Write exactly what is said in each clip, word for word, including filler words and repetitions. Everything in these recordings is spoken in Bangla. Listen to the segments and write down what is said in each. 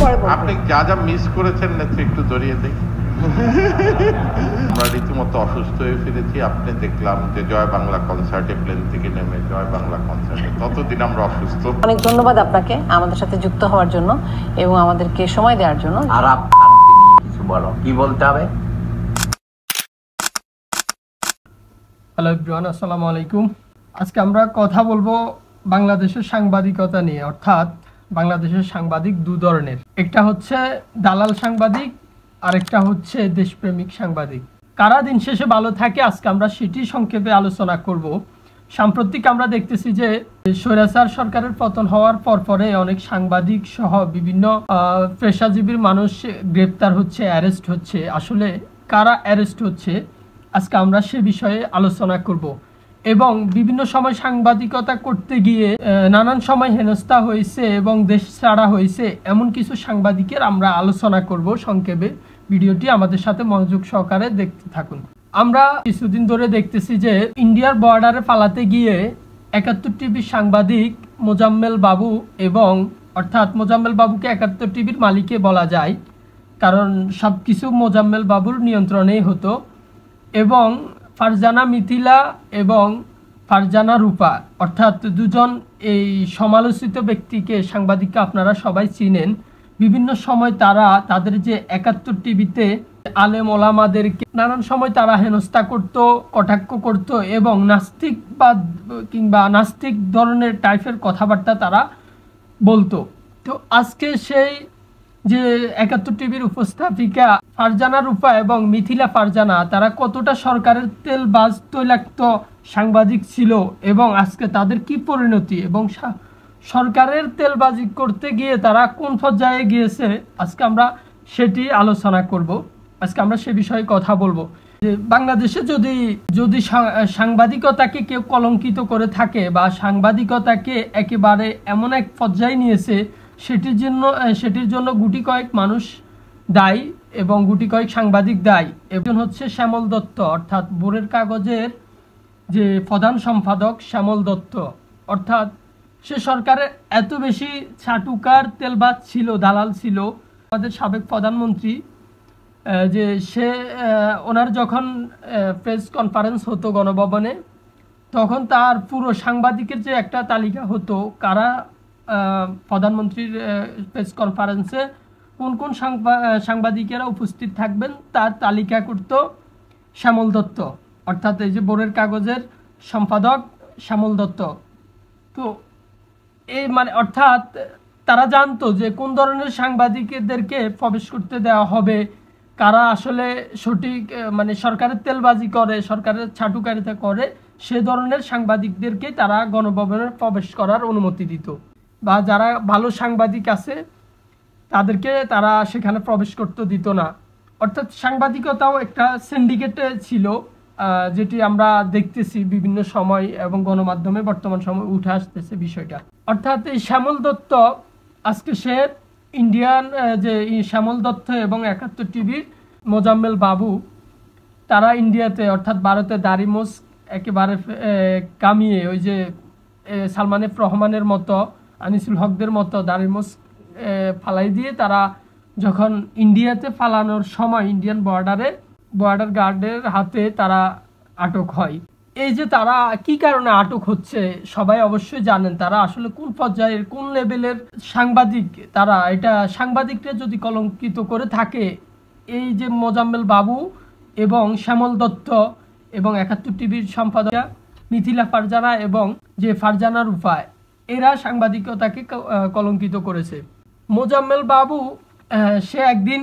পরে বলবো। আপনি যা যা মিস করেছেন নেত্রী একটু জড়িয়ে দেই। আমরা রীতিমতো অসুস্থ হয়ে ফিরেছি। আপনি দেখলাম যে জয় বাংলা কনসার্টে প্লেন থেকে নেমে জয় বাংলা কনসার্টে, ততদিন আমরা অসুস্থ। অনেক ধন্যবাদ আপনাকে আমাদের সাথে যুক্ত হওয়ার জন্য এবং আমাদেরকে সময় দেওয়ার জন্য। আরাপ খানকে নিয়ে কিছু বলো, কি বলতে হবে? হ্যালো এভরিওয়ান, আসসালামু আলাইকুম। আজকে আমরা কথা বলবো বাংলাদেশের সাংবাদিকতা নিয়ে, অর্থাৎ বাংলাদেশের সাংবাদিক দু ধরনের। একটা হচ্ছে দালাল সাংবাদিক, আরেকটা হচ্ছে দেশপ্রেমিক সাংবাদিক। কারা দিন শেষে ভালো থাকে, আজকে আমরা সেটি সংক্ষেপে আলোচনা করব। সাম্প্রতিক আমরা দেখতেছি যে স্বৈরাচার সরকারের পতন হওয়ার পর পরে অনেক সাংবাদিক সহ বিভিন্ন পেশাজীবীর মানুষ গ্রেপ্তার হচ্ছে, অ্যারেস্ট হচ্ছে। আসলে কারা অ্যারেস্ট হচ্ছে আজকে আমরা সে বিষয়ে আলোচনা করব। এবং বিভিন্ন সময় সাংবাদিকতা করতে গিয়ে নানান সময় হেনস্থা হয়েছে এবং দেশ ছাড়া হয়েছে এমন কিছু সাংবাদিকের আমরা আলোচনা করব সংক্ষেপে। ভিডিওটি আমাদের সাথে মনোযোগ সহকারে দেখতে থাকুন। আমরা কিছুদিন ধরে দেখতেছি যে ইন্ডিয়ার বর্ডারে পালাতে গিয়ে একাত্তর টিভির সাংবাদিক মোজাম্মেল বাবু, এবং অর্থাৎ মোজাম্মেল বাবুকে একাত্তর টিভির মালিকে বলা যায়, কারণ সব কিছু মোজাম্মেল বাবুর নিয়ন্ত্রণেই হতো, এবং ফারজানা মিথিলা এবং ফারজানা রূপা, অর্থাৎ দুজন এই সমালোচিত ব্যক্তিকে, সাংবাদিককে আপনারা সবাই চিনেন। বিভিন্ন সময় তারা তাদের যে একাত্তর টিভিতে আলেম ওলামাদেরকে নানান সময় তারা হেনস্থা করত, কটাক্ষ করত এবং নাস্তিকবাদ কিংবা নাস্তিক ধরনের টাইপের কথাবার্তা তারা বলতো। তো আজকে সেই যে একাত্তর টিভির উপস্থাপিকা ফারজানা রূপা এবং মিথিলা ফারজানা, তারা কতটা সরকারের তেলবাজ তৈলাক্ত সাংবাদিক ছিল এবং আজকে তাদের কি পরিণতি, এবং সরকারের তেলবাজি করতে গিয়ে তারা কোন পর্যায়ে গিয়েছে, আজকে আমরা সেটি আলোচনা করব। আজকে আমরা সে বিষয়ে কথা বলবো যে বাংলাদেশে যদি যদি সাংবাদিকতাকে কেউ কলঙ্কিত করে থাকে বা সাংবাদিকতাকে একেবারে এমন এক পর্যায়ে নিয়েছে, সেটির জন্য সেটির জন্য গুটি কয়েক মানুষ দায়ী এবং গুটি কয়েক সাংবাদিক দায়ী। একজন হচ্ছে শ্যামল দত্ত, অর্থাৎ ভোরের কাগজের যে প্রধান সম্পাদক শ্যামল দত্ত। অর্থাৎ সে সরকারের এত বেশি ছাটুকার তেলবাজ ছিল, দালাল ছিল। আমাদের সাবেক প্রধানমন্ত্রী যে সে ওনার যখন প্রেস কনফারেন্স হতো গণভবনে, তখন তার পুরো সাংবাদিকের যে একটা তালিকা হতো, কারা প্রধানমন্ত্রীর প্রেস কনফারেন্সে কোন কোন সাংবাদিকেরা উপস্থিত থাকবেন তার তালিকা করত শ্যামল দত্ত, অর্থাৎ এই যে ভোরের কাগজের সম্পাদক শ্যামল দত্ত। তো এই মানে অর্থাৎ তারা জানতো যে কোন ধরনের সাংবাদিকদেরকে প্রবেশ করতে দেওয়া হবে, কারা আসলে সঠিক মানে সরকারের তেলবাজি করে, সরকারের ছাটুকারিতা করে, সে ধরনের সাংবাদিকদেরকে তারা গণভবনে প্রবেশ করার অনুমতি দিত, বা যারা ভালো সাংবাদিক আছে তাদেরকে তারা সেখানে প্রবেশ করতে দিত না। অর্থাৎ সাংবাদিকতাও একটা সিন্ডিকেটে ছিল, যেটি আমরা দেখতেছি বিভিন্ন সময় এবং গণমাধ্যমে বর্তমান সময় উঠে আসতেছে বিষয়টা। অর্থাৎ এই শ্যামল দত্ত আজকে সে ইন্ডিয়ান যে শ্যামল দত্ত এবং একাত্তর টিভির মোজাম্মেল বাবু, তারা ইন্ডিয়াতে অর্থাৎ ভারতে দাড়ি মোছ একেবারে কামিয়ে ওই যে সালমান এফ রহমানের মতো, আনিসুল হকদের মতো দাড়ি মোছ ফালাই দিয়ে তারা যখন ইন্ডিয়াতে ফালানোর সময় ইন্ডিয়ান বর্ডারে বর্ডার গার্ডের হাতে তারা আটক হয়। এই যে তারা কি কারণে আটক হচ্ছে সবাই অবশ্যই জানেন। তারা আসলে কোন পর্যায়ের কোন লেভেলের সাংবাদিক, তারা এটা সাংবাদিকরা যদি কলঙ্কিত করে থাকে, এই যে মোজাম্মেল বাবু এবং শ্যামল দত্ত এবং একাত্তর টিভির সম্পাদক মিথিলা ফারজানা এবং যে ফারজানা রূপা, এরা সাংবাদিকতাকে কলঙ্কিত করেছে। মোজাম্মেল বাবু সে একদিন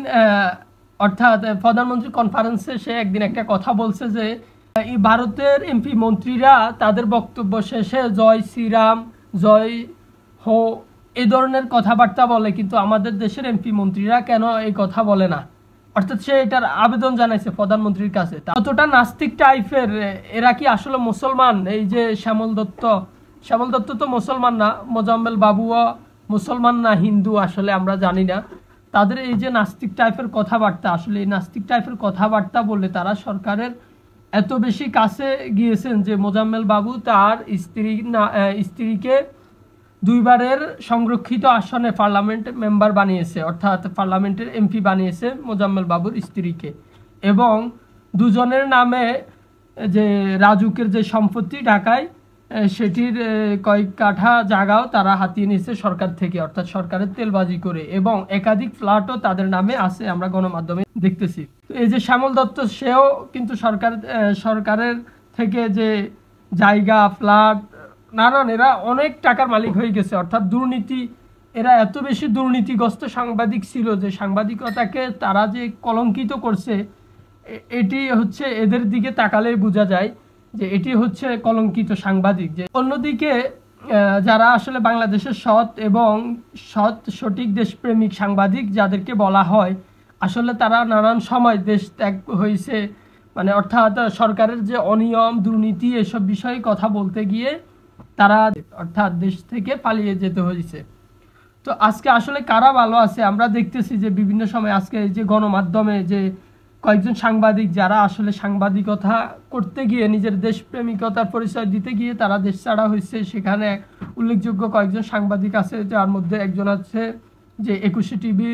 অর্থাৎ প্রধানমন্ত্রী কনফারেন্সে সে একদিন একটা কথা বলছে যে এই ভারতের এমপি মন্ত্রীরা তাদের বক্তব্য শেষে জয় শ্রীরাম, জয় হো এই ধরনের কথাবার্তা বলে, কিন্তু আমাদের দেশের এমপি মন্ত্রীরা কেন এই কথা বলে না। অর্থাৎ সে এটার আবেদন জানাইছে প্রধানমন্ত্রীর কাছে। কতটা নাস্তিক টাইপের এরা, কি আসলে মুসলমান? এই যে শ্যামল দত্ত, শ্যামল দত্ত তো মুসলমান না, মোজাম্মেল বাবুও মুসলমান না হিন্দু আসলে আমরা জানি না। তাদের এই যে নাস্তিক টাইপের কথাবার্তা, আসলে এই নাস্তিক টাইপের কথাবার্তা বলে তারা সরকারের এত বেশি কাছে গিয়েছেন যে মোজাম্মেল বাবু তার স্ত্রী না স্ত্রীকে দুইবারের সংরক্ষিত আসনে পার্লামেন্ট মেম্বার বানিয়েছে, অর্থাৎ পার্লামেন্টের এমপি বানিয়েছে মোজাম্মেল বাবুর স্ত্রীকে। এবং দুজনের নামে যে রাজুকের যে সম্পত্তি ঢাকায়, সেটির কয়েক কাঠা জায়গাও তারা হাতিয়ে নিয়েছে সরকার থেকে, অর্থাৎ সরকারের তেলবাজি করে। এবং একাধিক ফ্ল্যাটও তাদের নামে আছে, আমরা গণমাধ্যমে দেখতেছি। তো এই যে শ্যামল দত্ত, সেও কিন্তু সরকার সরকারের থেকে যে জায়গা, ফ্ল্যাট, নানান, এরা অনেক টাকার মালিক হয়ে গেছে। অর্থাৎ দুর্নীতি, এরা এত বেশি দুর্নীতিগ্রস্ত সাংবাদিক ছিল যে সাংবাদিকতাকে তারা যে কলঙ্কিত করছে, এটি হচ্ছে এদের দিকে তাকালেই বোঝা যায় যে এটি হচ্ছে কলঙ্কিত সাংবাদিক। যে অন্যদিকে যারা আসলে বাংলাদেশের সৎ এবং সৎ সঠিক দেশপ্রেমিক সাংবাদিক যাদেরকে বলা হয়, আসলে তারা নানান সময় দেশ ত্যাগ হয়েছে, মানে অর্থাৎ সরকারের যে অনিয়ম, দুর্নীতি, এসব বিষয়ে কথা বলতে গিয়ে তারা অর্থাৎ দেশ থেকে পালিয়ে যেতে হয়েছে। তো আজকে আসলে কারা ভালো আছে আমরা দেখতেছি যে বিভিন্ন সময় আজকে যে গণমাধ্যমে যে কয়েকজন সাংবাদিক যারা আসলে সাংবাদিকতা করতে গিয়ে নিজের দেশপ্রেমিকতার পরিচয় দিতে গিয়ে তারা দেশ ছাড়া হয়েছে, সেখানে উল্লেখযোগ্য কয়েকজন সাংবাদিক আছে, যার মধ্যে একজন আছে যে একুশে টিভির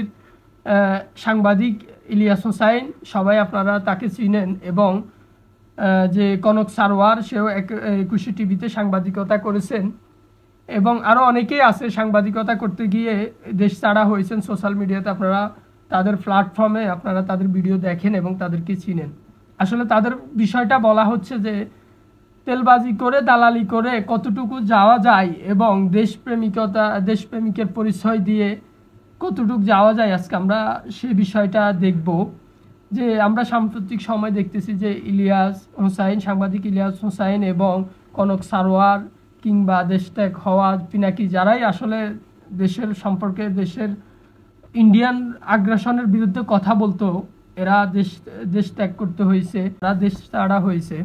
সাংবাদিক ইলিয়াস হোসাইন, সবাই আপনারা তাকে চিনেন। এবং যে কনক সারোয়ার, সেও একুশে টিভিতে সাংবাদিকতা করেছেন। এবং আরও অনেকেই আছে সাংবাদিকতা করতে গিয়ে দেশ ছাড়া হয়েছেন। সোশ্যাল মিডিয়াতে আপনারা তাদের প্ল্যাটফর্মে আপনারা তাদের ভিডিও দেখেন এবং তাদেরকে চিনেন। আসলে তাদের বিষয়টা বলা হচ্ছে যে তেলবাজি করে, দালালি করে কতটুকু যাওয়া যায় এবং দেশপ্রেমিকতা, দেশপ্রেমিকের পরিচয় দিয়ে কতটুকু যাওয়া যায়, আজকে আমরা সে বিষয়টা দেখব। যে আমরা সাম্প্রতিক সময় দেখতেছি যে ইলিয়াস হোসাইন, সাংবাদিক ইলিয়াস হোসাইন এবং কনক সারোয়ার কিংবা দেশত্যাগ হওয়া পিনাকি, যারাই আসলে দেশের সম্পর্কে, দেশের ইন্ডিয়ান আগ্রাসনের বিরুদ্ধে কথা বলতো, এরা দেশ দেশ ত্যাগ করতে হয়েছে, এরা দেশ ছাড়া হয়েছে।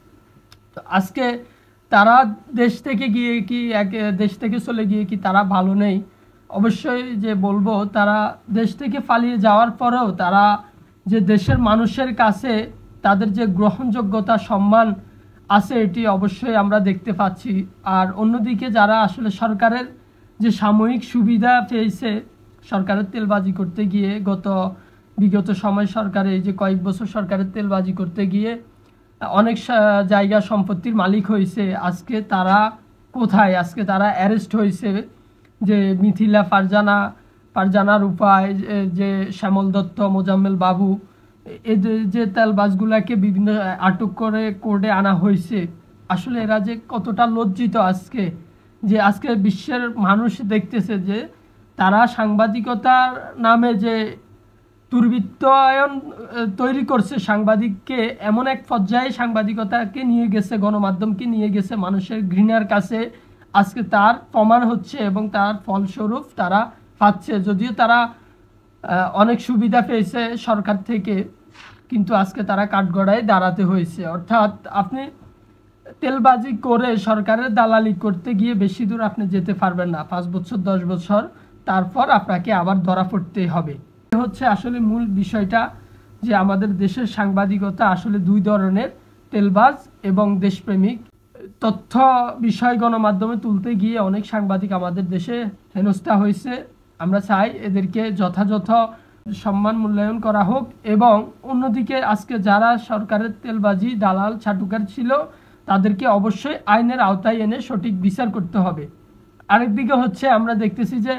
তো আজকে তারা দেশ থেকে গিয়ে কি এক দেশ থেকে চলে গিয়ে কি তারা ভালো নেই? অবশ্যই যে বলবো, তারা দেশ থেকে পালিয়ে যাওয়ার পরেও তারা যে দেশের মানুষের কাছে তাদের যে গ্রহণযোগ্যতা, সম্মান আছে, এটি অবশ্যই আমরা দেখতে পাচ্ছি। আর অন্যদিকে যারা আসলে সরকারের যে সাময়িক সুবিধা পেয়েছে সরকারের তেলবাজি করতে গিয়ে, গত বিগত সময় সরকারে এই যে কয়েক বছর সরকারের তেলবাজি করতে গিয়ে অনেক জায়গা সম্পত্তির মালিক হয়েছে, আজকে তারা কোথায়? আজকে তারা অ্যারেস্ট হয়েছে। যে মিথিলা ফারজানা, ফারজানার উপায়, যে শ্যামল দত্ত, মোজাম্মেল বাবু, এই যে তেলবাজগুলাকে বিভিন্ন আটক করে কোর্টে আনা হয়েছে। আসলে এরা যে কতটা লজ্জিত আজকে, যে আজকে বিশ্বের মানুষ দেখতেছে যে তারা সাংবাদিকতার নামে যে দুর্বৃত্তায়ন তৈরি করছে, সাংবাদিককে এমন এক পর্যায়ে সাংবাদিকতাকে নিয়ে গেছে, গণমাধ্যমকে নিয়ে গেছে মানুষের ঘৃণার কাছে। আজকে তার প্রমাণ হচ্ছে এবং তার ফলস্বরূপ তারা পাচ্ছে। যদিও তারা অনেক সুবিধা পেয়েছে সরকার থেকে, কিন্তু আজকে তারা কাঠগড়ায় দাঁড়াতে হয়েছে। অর্থাৎ আপনি তেলবাজি করে সরকারের দালালি করতে গিয়ে বেশি দূর আপনি যেতে পারবেন না, পাঁচ বছর দশ বছর, তারপর আপনাকে আবার ধরা পড়তেই হবে। হচ্ছে আসলে মূল বিষয়টা, যে আমাদের দেশের সাংবাদিকতা আসলে দুই ধরনের, তেলবাজ এবং দেশপ্রেমিক। তথ্য বিষয় গণমাধ্যমে তুলতে গিয়ে অনেক সাংবাদিক আমাদের দেশে হেনস্থা হয়েছে। আমরা চাই এদেরকে যথাযথ সম্মান মূল্যায়ন করা হোক। এবং অন্যদিকে আজকে যারা সরকারের তেলবাজি, দালাল, ছাটুকার ছিল, তাদেরকে অবশ্যই আইনের আওতায় এনে সঠিক বিচার করতে হবে। আরেকদিকে হচ্ছে আমরা দেখতেছি যে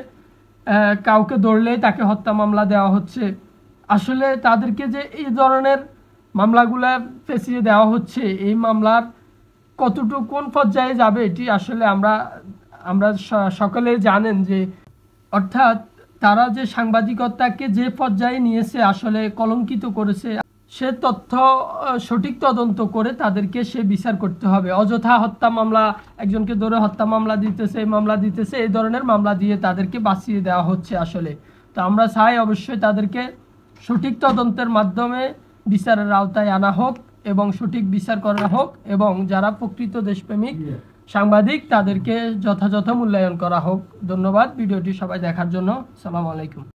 কাউকে ধরলেই তাকে হত্যা মামলা দেওয়া হচ্ছে। আসলে তাদেরকে যে এই ধরনের মামলাগুলা পেছিয়ে দেওয়া হচ্ছে, এই মামলার কতটুকু কোন পর্যায়ে যাবে এটি আসলে আমরা আমরা সকলে জানেন। যে অর্থাৎ তারা যে সাংবাদিকতাকে যে পর্যায়ে নিয়েছে, আসলে কলঙ্কিত করেছে, সে তথ্য সঠিক তদন্ত করে তাদেরকে সে বিচার করতে হবে। অযথা হত্যা মামলা, একজনকে ধরে হত্যা মামলা দিতেছে, এই মামলা দিতেছে, এই ধরনের মামলা দিয়ে তাদেরকে বাঁচিয়ে দেওয়া হচ্ছে আসলে। তো আমরা চাই অবশ্যই তাদেরকে সঠিক তদন্তের মাধ্যমে বিচারের আওতায় আনা হোক এবং সঠিক বিচার করা হোক, এবং যারা প্রকৃত দেশপ্রেমিক সাংবাদিক তাদেরকে যথাযথ মূল্যায়ন করা হোক। ধন্যবাদ ভিডিওটি সবাই দেখার জন্য। আসসালামু আলাইকুম।